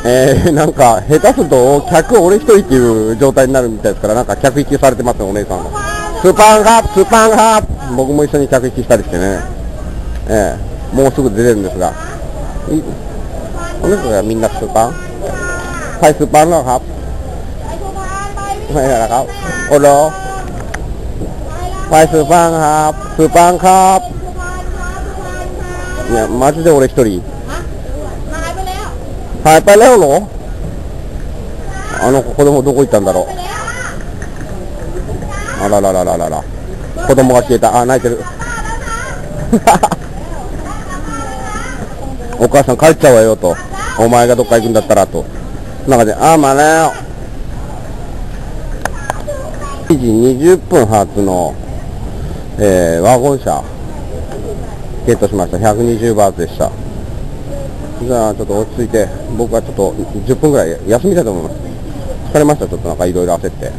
なんか、下手すると、客俺一人っていう状態になるみたいですから、なんか客引きされてますね、お姉さんが。スパンハープ、スパンハープ、僕も一緒に客引きしたりしてね、もうすぐ出てるんですが、お姉さんがみんなスパンはい、スパンแล้วครับไม่ใช่แล้วครับโอ้โหไปスパンครับスパンครับいや、マジで俺一人หายไปแล้วเหรอ子供どこ行ったんだろうあらららららら子供が消えたあ泣いてるお母さん帰っちゃうわよとお前がどっか行くんだったらとなんかでまあね7時20分発の、ワゴン車ゲットしました120バーツでしたじゃあちょっと落ち着いて僕はちょっと10分ぐらい休みたいと思います疲れましたちょっとなんかいろいろ焦って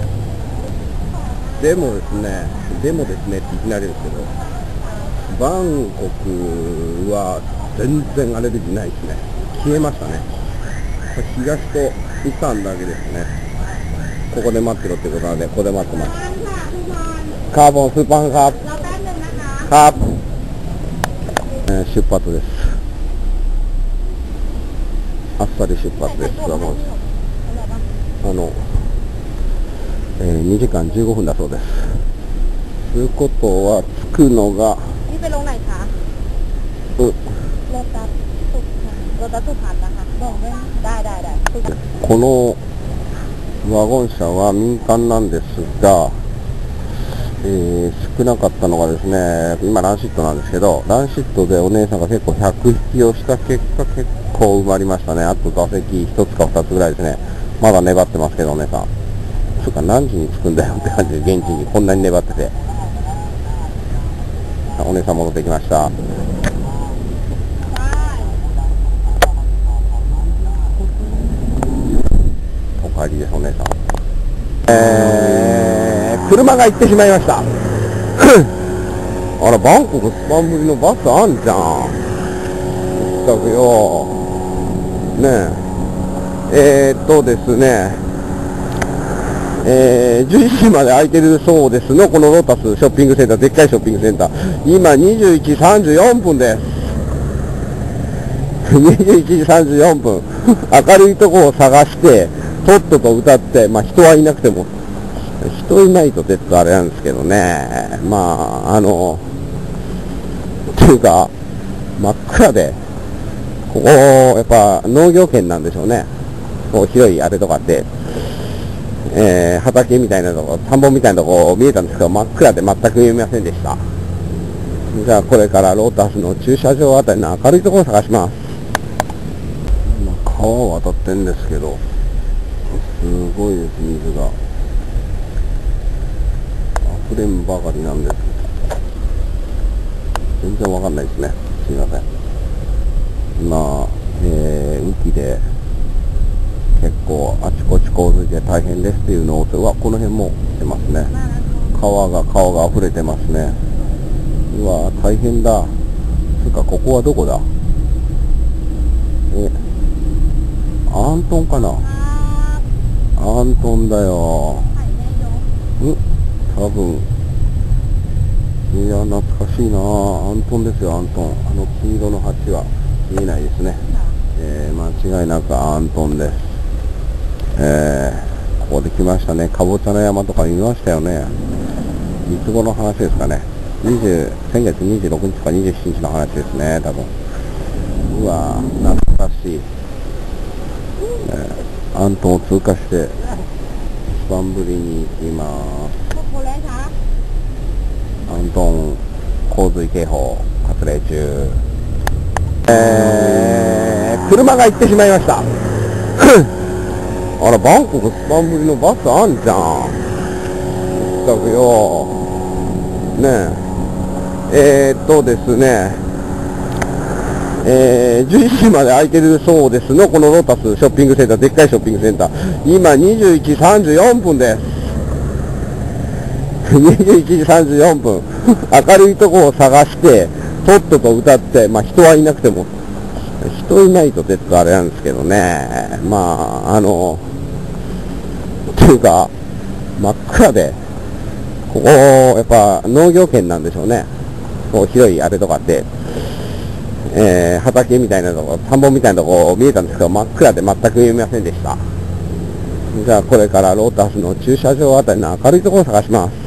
でもですねっていきなりですけどバンコクは全然アレルギーないですね消えましたね東とイサンだけですねここで待ってろってことなのでここで待ってますカーボンスーパーカープ、出発ですあっさり出発です2時間15分だそうですということは着くのがนี่ไปลงไหนคะรถบัสสุพรรณนะคะบอกได้このワゴン車は民間なんですが、少なかったのがですね今ランシットなんですけどランシットでお姉さんが結構100引きをした結果結構埋まりましたねあと座席1つか2つぐらいですねまだ粘ってますけどお姉さんつうか何時に着くんだよって感じで現地にこんなに粘っててお姉さん戻ってきましたお帰りですお姉さん車が行ってしまいましたあらバンコクスパンぶりのバスあんじゃんったくよねですね11時まで空いてるそうですのこのロータスショッピングセンターでっかいショッピングセンター今21時34分です21時34分明るいところを探してとっとと歌ってまあ人はいなくても人いないとちょっとあれなんですけどねまあっていうか真っ暗でここやっぱ農業圏なんでしょうねこう広いあれとかって畑みたいなとこ田んぼみたいなとこ見えたんですけど真っ暗で全く見えませんでしたじゃあこれからロータスの駐車場あたりの明るいところを探します川を渡ってんですけどすごいです水が溢れんばかりなんです全然わかんないですねすいません今、雨季で結構あちこち洪水で大変ですっていうのをこの辺も出ますね川が溢れてますねうわ大変だつうかここはどこだアントンかなアントンだよ多分いや懐かしいなアントンですよアントン黄色の橋は見えないですね、間違いなくアントンですここで来ましたねかぼちゃの山とか見ましたよねいつ頃の話ですかね先月26日か27日の話ですね多分うわ懐かしい、アントンを通過してスパンブリに行きますアントン洪水警報発令中車が行ってしまいましたあらバンコクスパンぶりのバスあんじゃんったくよねですね11時まで空いてるそうですのこのロータスショッピングセンターでっかいショッピングセンター今21時34分です21時34分明るいところを探してとっとと歌ってまあ人はいなくても人いないとちょっとあれなんですけどね。まあ、っていうか、真っ暗で、ここ、やっぱ農業圏なんでしょうね。こう広いあれとかって、畑みたいなとこ、田んぼみたいなとこ見えたんですけど、真っ暗で全く見えませんでした。じゃあこれからロータスの駐車場あたりの明るいところを探します。